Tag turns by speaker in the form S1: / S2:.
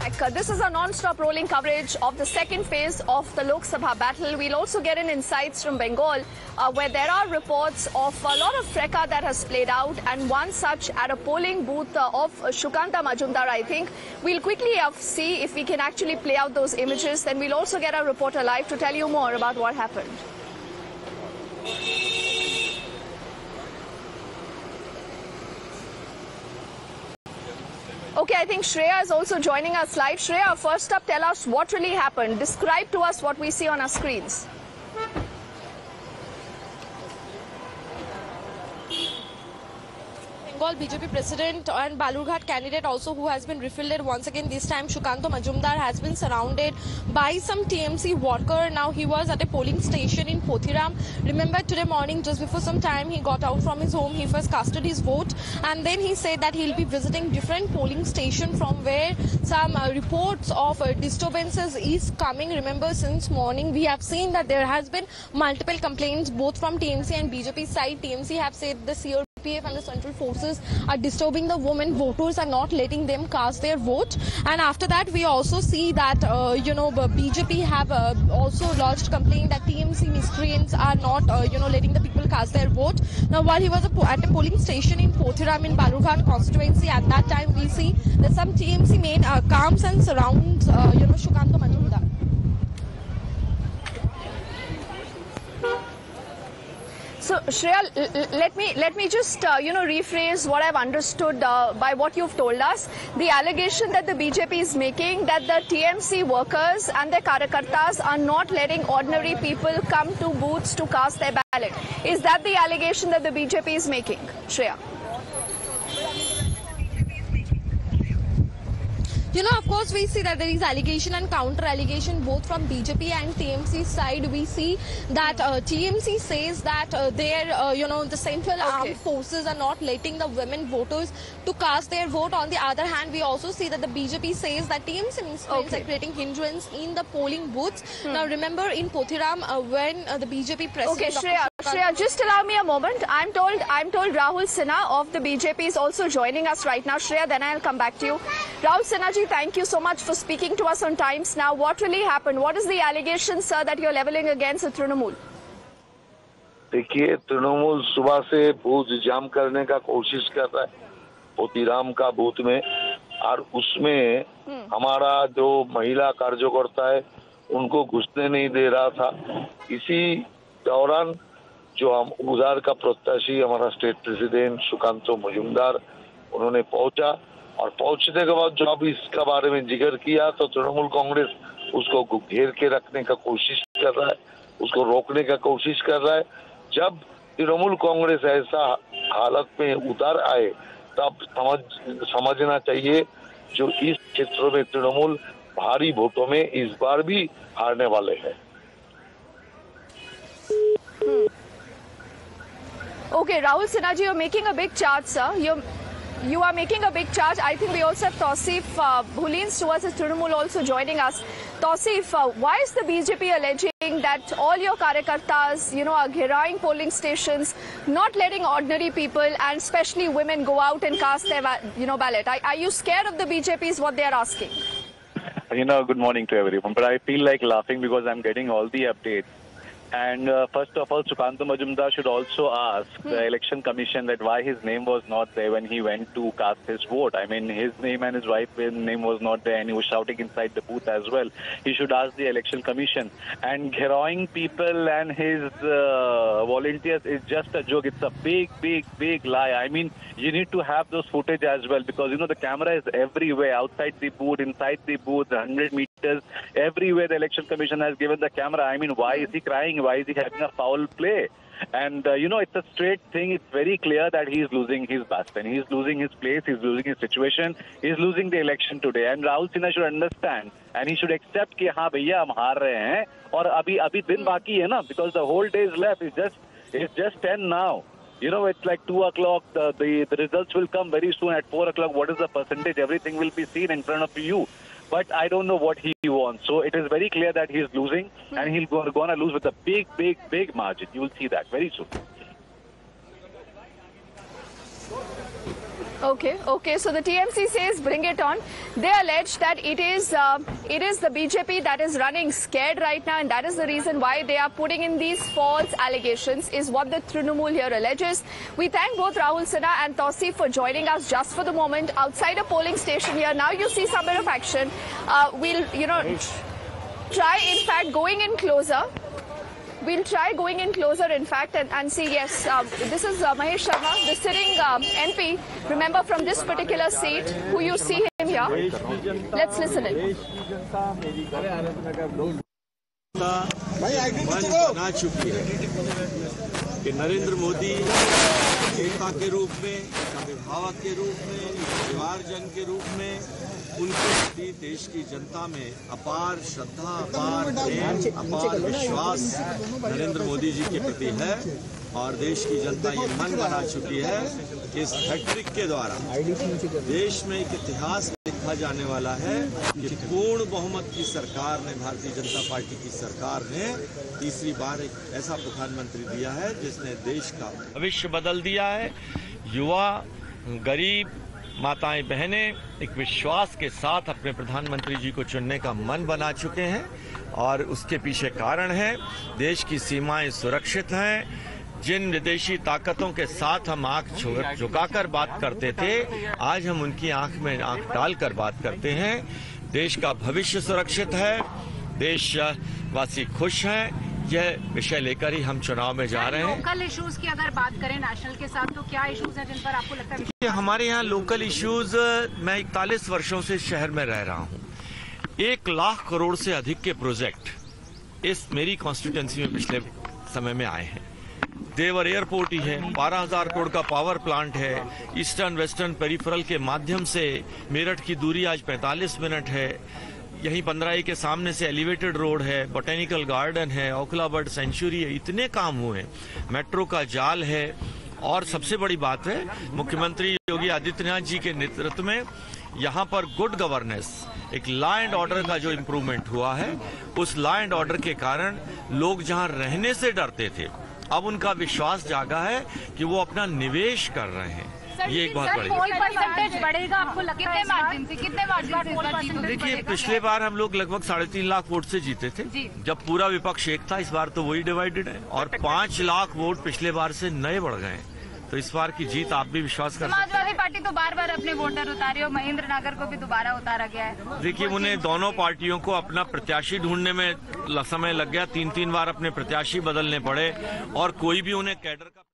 S1: This is a non-stop rolling coverage of the second phase of the Lok Sabha battle. We'll also get in insights from Bengal, where there are reports of a lot of fracas that has played out, and one such at a polling booth of Shukanta Majumdar, I think. We'll quickly see if we can actually play out those images. Then we'll also get our reporter live to tell you more about what happened. Okay, I think Shreya is also joining us live. Shreya, first up, tell us what really happened. Describe to us what we see on our screens.
S2: Bengal BJP president and Balurghat candidate also, who has been refilled once again. This time Shukanta Majumdar has been surrounded by some TMC worker. Now he was at a polling station in Pothiram. Remember, today morning just before some time he got out from his home. He first casted his vote and then he said that he'll be visiting different polling station from where some reports of disturbances is coming. Remember, since morning we have seen that there has been multiple complaints both from TMC and BJP side. TMC have said the CRPF and the central forces are disturbing the women voters, are not letting them cast their vote. And after that we also see that BJP have also lodged complaint that TMC miscreants are not letting the people cast their vote. Now while he was at a polling station in Pothiram in Balurghat constituency, at that time we see that some TMC men comes and surrounds Shukanta Majumdar.
S1: So Shreya, let me just rephrase what I've understood by what you've told us. The allegation that the BJP is making, that the TMC workers and their Karyakartas are not letting ordinary people come to booths to cast their ballot. Is that the allegation that the BJP is making, Shreya?
S2: Of course, we see that there is allegation and counter-allegation both from BJP and TMC side. We see that TMC says that the central armed forces are not letting the women voters to cast their vote. On the other hand, we also see that the BJP says that TMC miscreants are creating hindrance in the polling booths. Now, remember in Pothiram when the BJP president...
S1: Okay, Shreya, just allow me a moment. I'm told Rahul Sinha of the BJP is also joining us right now. Shreya, then I'll come back to you. Rahul Sinha ji, thank you so much for speaking to us on Times Now. What really happened? What is the allegation, sir, that you're leveling against Trinamool?
S3: देखिए, तृणमूल सुबह से booth जाम करने का कोशिश कर रहा है पोतीराम का बूथ में, और उसमें हमारा जो महिला कार्यकर्ता है उनको घुसने नहीं दे रहा था। इसी दौरान जो हम उधर का प्रत्याशी हमारा स्टेट प्रेसिडेंट सुकांत मजुमदार, उन्होंने पहुंचा, और पहुंचने के बाद जब इसका बारे में जिक्र किया तो तृणमूल कांग्रेस उसको घेर के रखने का कोशिश कर रहा है, उसको रोकने का कोशिश कर रहा है। जब तृणमूल कांग्रेस ऐसा हालत में उतर आए तब समझना चाहिए जो इस क्षेत्र में तृणमूल भारी वोटों में इस बार भी हारने वाले हैं।
S1: Okay, Rahul Sinha ji, you're making a big charge, sir. You are making a big charge. I think we also have Tausif, who leans towards his Trinamool, also joining us. Tausif, why is the BJP alleging that all your Karyakartas, are gheraing polling stations, not letting ordinary people and especially women go out and cast their, ballot? Are you scared of the BJP is what they are asking?
S4: Good morning to everyone. But I feel like laughing because I'm getting all the updates. And first of all, Shukanta Majumdar should also ask the election commission that why his name was not there when he went to cast his vote. I mean, his name and his wife's name was not there, and he was shouting inside the booth as well. He should ask the election commission. And gheraing people and his volunteers is just a joke. It's a big, big, big lie. I mean, you need to have those footage as well, because, the camera is everywhere, outside the booth, inside the booth, 100 meters, everywhere the election commission has given the camera. I mean, why is he crying? Why is he having a foul play? And, it's a straight thing. It's very clear that he's losing his bust and he's losing his place, he's losing his situation, he's losing the election today. And Rahul Sinha should understand and he should accept कि हाँ भैया हम हार रहे हैं और अभी दिन बाकी है ना, because the whole day is left. It's just 10 now. It's like 2 o'clock. The results will come very soon at 4 o'clock. What is the percentage? Everything will be seen in front of you. But I don't know what he wants. So it is very clear that he is losing, and he's going to lose with a big, big, big margin. You will see that very soon.
S1: Okay. So the TMC says bring it on. They allege that it is the BJP that is running scared right now, and that is the reason why they are putting in these false allegations, is what the Trinamool here alleges. We thank both Rahul Sinha and Tausif for joining us just for the moment outside a polling station here. Now you see some bit of action. We'll, try in fact going in closer. We'll try going in closer, in fact, and see, yes, this is Mahesh Sharma, the sitting MP, remember, from this particular seat, who you see him here. Let's listen in.
S5: बना चुकी है कि नरेंद्र मोदी नेता के रूप में, अभिभावक के रूप में, परिवारजन के रूप में उनके प्रति देश की जनता में अपार श्रद्धा, अपार प्रेम, अपार विश्वास नरेंद्र मोदी जी के प्रति है। और देश की जनता ये मन बना चुकी है कि इस हैट्रिक के द्वारा देश में एक इतिहास लिखा जाने वाला है कि पूर्ण बहुमत की सरकार ने, भारतीय जनता पार्टी की सरकार ने तीसरी बार एक ऐसा प्रधानमंत्री दिया है जिसने देश का भविष्य बदल दिया है। युवा, गरीब, माताएं, बहनें एक विश्वास के साथ अपने प्रधानमंत्री जी को चुनने का मन बना चुके हैं और उसके पीछे कारण है देश की सीमाएं सुरक्षित हैं। जिन विदेशी ताकतों के साथ हम आंख झुकाकर बात करते थे, आज हम उनकी आंख में आंख डालकर बात करते हैं। देश का भविष्य सुरक्षित है, देशवासी खुश हैं। यह विषय लेकर ही हम चुनाव में जा रहे हैं।
S6: लोकल इश्यूज की अगर बात करें नेशनल के साथ, तो क्या इश्यूज हैं जिन पर आपको लगता है?
S5: हमारे यहाँ लोकल इश्यूज, मैं 41 वर्षों से शहर में रह रहा हूँ। 1 लाख करोड़ से अधिक के प्रोजेक्ट इस मेरी कॉन्स्टिट्यूएंसी में पिछले समय में आए हैं। देवर एयरपोर्ट ही है, 12,000 करोड़ का पावर प्लांट है, ईस्टर्न वेस्टर्न पेरिफेरल के माध्यम से मेरठ की दूरी आज 45 मिनट है। यहीं 15 के सामने से एलिवेटेड रोड है, बोटेनिकल गार्डन है, ओखला बर्ड सेंचुरी है। इतने काम हुए, मेट्रो का जाल है। और सबसे बड़ी बात है, मुख्यमंत्री योगी आदित्यनाथ जी के नेतृत्व में यहाँ पर गुड गवर्नेंस, एक लॉ एंड ऑर्डर का जो इम्प्रूवमेंट हुआ है, उस लॉ एंड ऑर्डर के कारण लोग जहाँ रहने से डरते थे, अब उनका विश्वास जागा है कि वो अपना निवेश कर रहे हैं। ये एक बहुत बड़ी
S6: परसेंटेज बढ़ेगा आपको लगता है? कितने मार्जिन?
S5: देखिए, पिछले बार हम लोग लगभग 3.5 लाख वोट से जीते थे, जब पूरा विपक्ष एक था। इस बार तो वही डिवाइडेड है और 5 लाख वोट पिछले बार से नए बढ़ गए। तो इस बार की जीत आप भी विश्वास कर सकते हैं।
S6: समाजवादी पार्टी तो बार-बार अपने वोटर उतारे और महेंद्र नागर को भी दोबारा उतारा गया है।
S5: देखिए, उन्हें दोनों पार्टियों को अपना प्रत्याशी ढूंढने में समय लग गया। 3-3 बार अपने प्रत्याशी बदलने पड़े और कोई भी उन्हें कैडर का